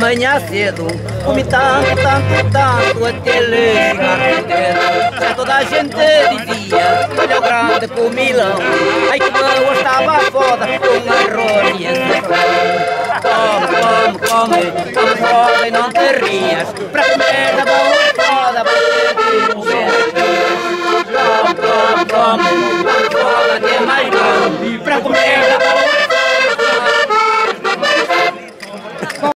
manhã cedo, comi tanto, tanto, tanto, até lhe chegar no dedo. Já toda a gente dizia, olha o grande comilão, ai que boa estava a foda, com arroz e açafrão. Come, come, come, come foda e não te rias, para comer da boa foda, vai ter que comer. Come, come, come, come foda que é mais bom, para comer